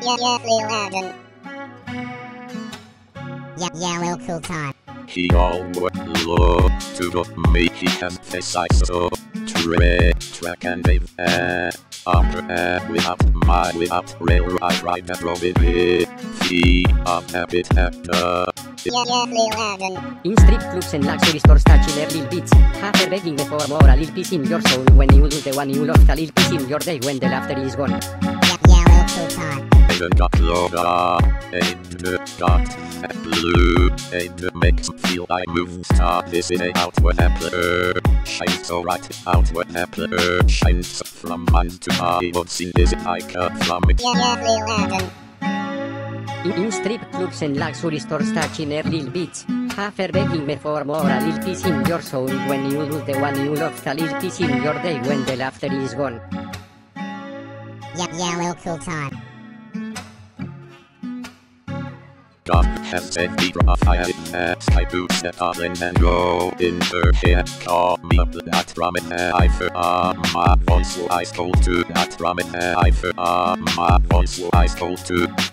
Li'l Aden. Yellow cool time. He always loves to got me. He has face I saw. Track and wave. Without rail, I ride that road with it. I'm happy hacker. Li'l Aden. In strip clubs and luxury stores touching their little beats. Happy begging for more, a little piece in your soul. When you lose the one you lost, a little piece in your day when the laughter is gone. Yellow cool time. Ain't got logo, ain't got blue, ain't makes me feel I move star. This is a outward apple, shines so right, outward apple, shines from mind to eye. What's in this I cut from it. Li'l Aden. In strip clubs and luxury stores touching their little beats. Happy begging me for more, a little piece in your soul. When you lose the one you lost, a little piece in your day when the laughter is gone. Yellow cool time. God has said be rough, I boot step up and go in her head. Call me up that ramen, I my voice, I stole to that ramen, I my voice, I stole to.